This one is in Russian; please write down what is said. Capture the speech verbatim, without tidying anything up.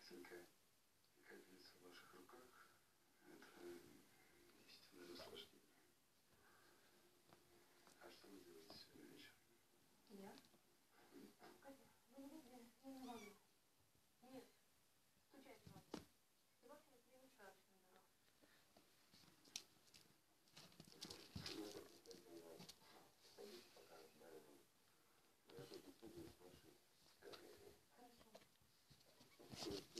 чистенькая и капельница в ваших руках. Это истинное наслаждение. А что вы делаете сегодня вечером? Я? Катя, вы не видели? Я не могу. Нет. Стучать надо. И вообще не приглашаешь на дорогу. Садитесь, пока разговариваем. Я тут не буду с вашей. Хорошо.